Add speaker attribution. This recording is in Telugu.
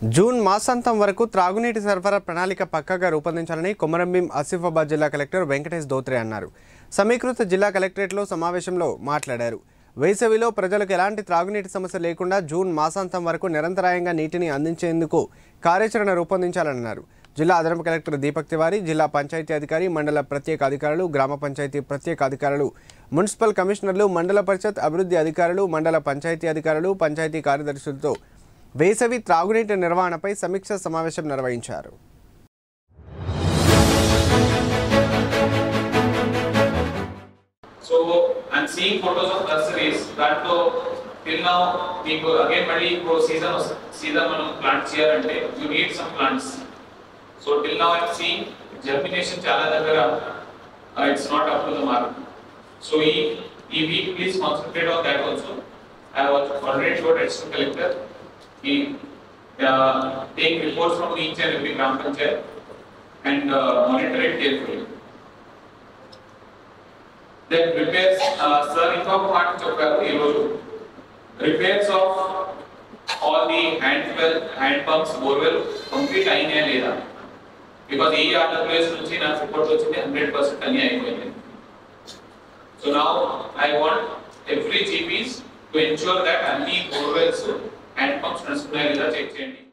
Speaker 1: జూన్ మాసాంతం వరకు త్రాగునీటి సరఫరా ప్రణాళిక పక్కాగా రూపొందించాలని కొమురం భీం ఆసిఫాబాద్ జిల్లా కలెక్టర్ వెంకటేష్ ధోత్రే అన్నారు. సమీకృత జిల్లా కలెక్టరేట్లో సమావేశంలో మాట్లాడారు. వేసవిలో ప్రజలకు ఎలాంటి త్రాగునీటి సమస్య లేకుండా జూన్ మాసాంతం వరకు నిరంతరాయంగా నీటిని అందించేందుకు కార్యాచరణ రూపొందించాలన్నారు. జిల్లా అదనపు కలెక్టర్ దీపక్ తివారీ, జిల్లా పంచాయతీ అధికారి, మండల ప్రత్యేక అధికారులు, గ్రామ పంచాయతీ ప్రత్యేక అధికారులు, మున్సిపల్ కమిషనర్లు, మండల పరిషత్ అభివృద్ధి అధికారులు, మండల పంచాయతీ అధికారులు, పంచాయతీ కార్యదర్శులతో వేసవి త్రాగునీటి నిర్వహణపై సమీక్ష సమావేశం నిర్వహించారు.
Speaker 2: So I'm seeing photos of nurseries that till now మీకు again మళ్ళీ ఇప్పుడు season మనం ప్లాంట్ చేయాలంటే you need some plants. So till now I'm seeing germination చాలా దగ్గర it's not up to the mark. So ఈ week please concentrate on that also. I have already told Additional Collector he take reports from each and every gram panchayat and monitor it carefully. Then repairs, sir, ఇంకొక మాట చెప్పారు ఈరోజు repairs of all the hand pumps, borewell complete అయినాయా లేదా, because ఈ ఆంధ్రప్రదేశ్ నుంచి నాకు రిపోర్ట్ వచ్చింది 100% అన్ని అయిపోయింది. So now I want every GPs to ensure that అన్ని borewells hand pumps నడుస్తున్నాయి లేదా చెక్ చేయండి.